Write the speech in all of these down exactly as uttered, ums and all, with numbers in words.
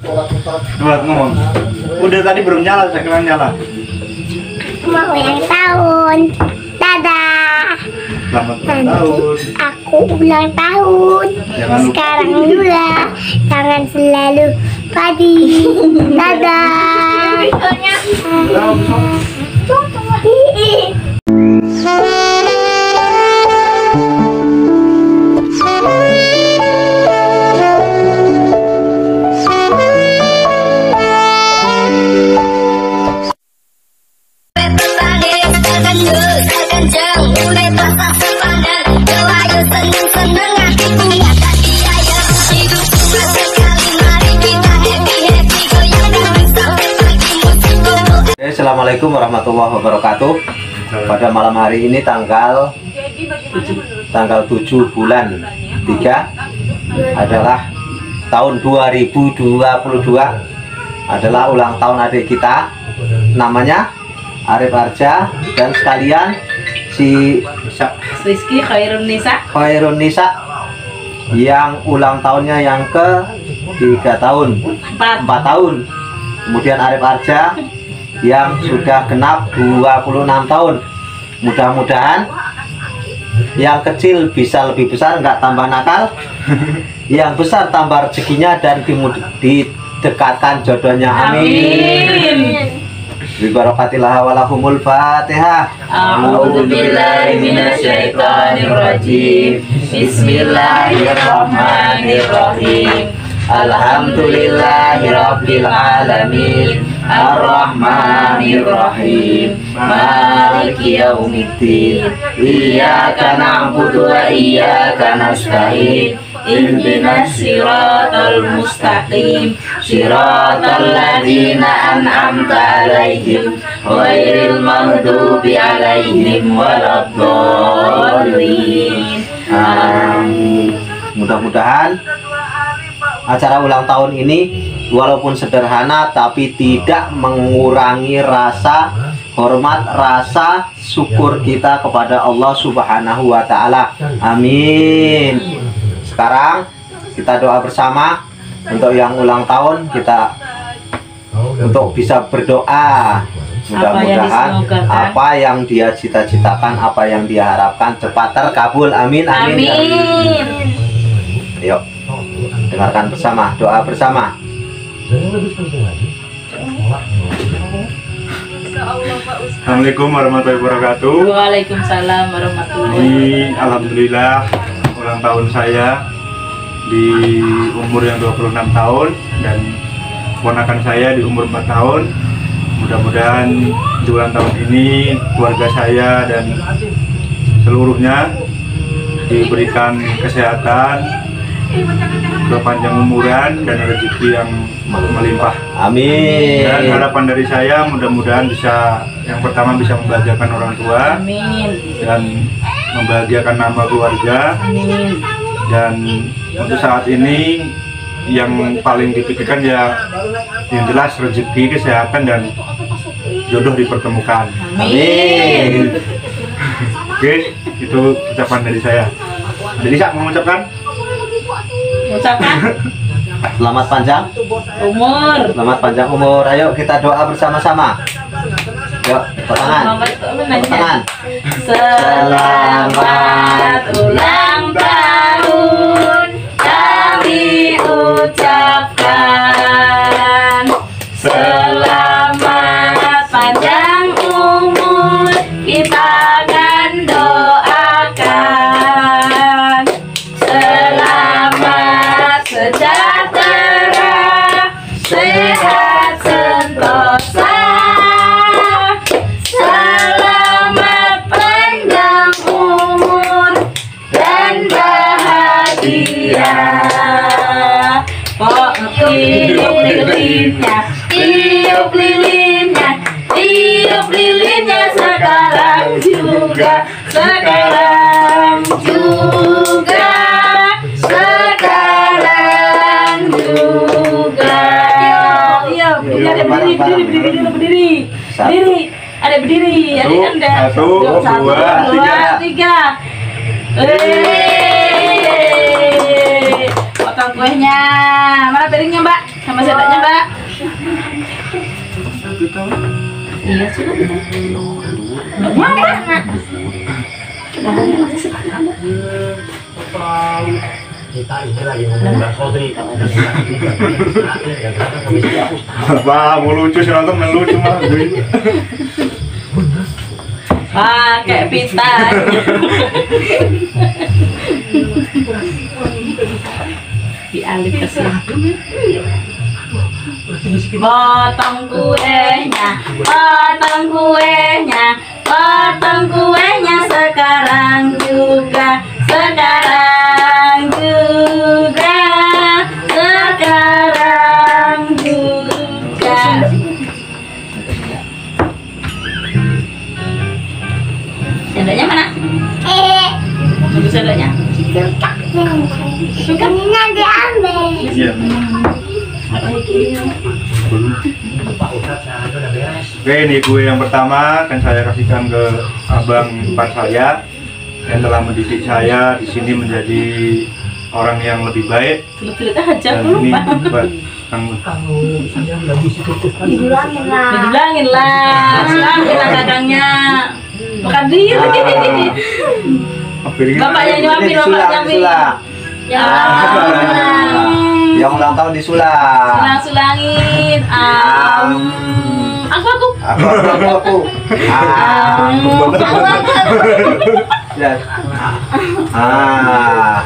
Buat ngomong. Udah tadi belum nyala, sekarang nyala. Mau ulang tahun. Dadah. Selamat ulang Nanti tahun. aku ulang tahun. Jangan lupa. Sekarang juga. Jangan selalu padi. Dadah. Assalamualaikum warahmatullahi wabarakatuh. Pada malam hari ini tanggal tanggal tujuh bulan tiga adalah tahun dua ribu dua puluh dua, adalah ulang tahun adik kita, namanya Arif Arja, dan sekalian si Rizky Khairun Nisa Khairun Nisa yang ulang tahunnya yang ke tiga tahun, empat tahun. Kemudian Arif Arja yang sudah genap dua puluh enam tahun. Mudah-mudahan yang kecil bisa lebih besar, nggak tambah nakal. Yang besar tambah rezekinya dan didekatkan jodohnya. Amin. Bibarakatillah walahumul fatihah. A'udzubillahi minasyaitonirrajim. Bismillahirrahmanirrahim. Alhamdulillahirabbil alamin. Ar-Rahmanir-Rahim. Maliki yaumiddin. Iyyaka na'budu wa iyyaka nasta'in. Ihdinas siratal mustaqim. Siratal ladzina an'amta 'alaihim ghairil maghdubi 'alaihim waladdallin. Amin. Mudah-mudahan acara ulang tahun ini walaupun sederhana tapi tidak mengurangi rasa hormat, rasa syukur kita kepada Allah Subhanahu wa Ta'ala. Amin. Sekarang kita doa bersama untuk yang ulang tahun, kita untuk bisa berdoa. Mudah-mudahan apa yang dia cita-citakan, apa yang dia harapkan cepat terkabul. Amin. Amin. Amin. Yuk, dengarkan bersama, doa bersama. Assalamualaikum warahmatullahi wabarakatuh. Waalaikumsalam warahmatullahi Ini alhamdulillah ulang tahun saya di umur yang dua puluh enam tahun dan ponakan saya di umur empat tahun. Mudah-mudahan di ulang tahun ini keluarga saya dan seluruhnya diberikan kesehatan, berpanjang umuran dan rezeki yang melimpah. Amin. Dan harapan dari saya mudah-mudahan bisa, yang pertama bisa membahagiakan orang tua. Amin. Dan membahagiakan nama keluarga. Amin. Dan untuk saat ini yang paling dipikirkan ya yang jelas rezeki, kesehatan dan jodoh dipertemukan. Amin. Oke, itu ucapan dari saya. Jadi saya mengucapkan Ucapkan Selamat panjang umur. Selamat panjang umur. Ayo kita doa bersama-sama. Yuk, tangan. Tangan. Selamat ulang tahun kami ucapkan. Selamat panjang umur kita akan doakan. Selamat sejahtera, sehat sentosa. Selamat panjang umur dan bahagia. Oh, tiup lilinnya, tiup lilinnya, tiup lilinnya sekarang juga, sekarang juga, sekarang juga. Iya, berdiri, ada berdiri, berdiri, berdiri dulu, berdiri, berdiri, ada berdiri, ada anda. Satu, dua, tiga. tiga. Yeay. Potong kuenya. Mana piringnya, Mbak? Sama sama sendoknya, Mbak. Iya, sudah. Mana? Wah, mau lucu sih nonton melucu mah. Ah, kayak pita. Dialih ke sini. Potong kuenya, potong kuenya, potong kuenya sekarang juga, sekarang juga, sekarang juga. Sendoknya mana? Eh, Tunggu sendoknya. suka ini nanti ambil. Iya. Oke, ini kue yang pertama akan saya kasihkan ke abang ipar saya yang telah mendidik saya di sini menjadi orang yang lebih baik. Tulis-tulis aja Dan aku ini lupa. buat Kang Didulangin lah. Didulangin lah, silangin lah kakangnya. Makan diri. Bapak yang nyuapin, bapak Disulang, nyuapin. disulang. Ya, Yang ulang tahun disulang. sulang-sulangin. Um, aku aku. Aku, aku, aku, aku. Ah. Ya. Ah.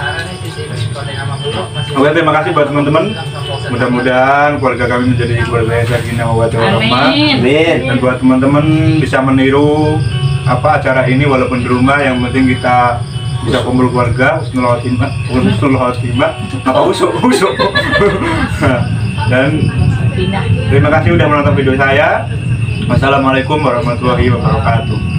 Oke, terima kasih buat teman-teman. Mudah-mudahan keluarga kami menjadi keluarga yang sakinah mawaddah warahmah. Amin. Amin. Dan buat teman-teman bisa meniru apa acara ini walaupun di rumah, yang penting kita bisa kumpul keluarga, husnul khotimah, husnul khotimah, apa usuk usuk. Dan terima kasih udah menonton video saya. Wassalamualaikum warahmatullahi wabarakatuh.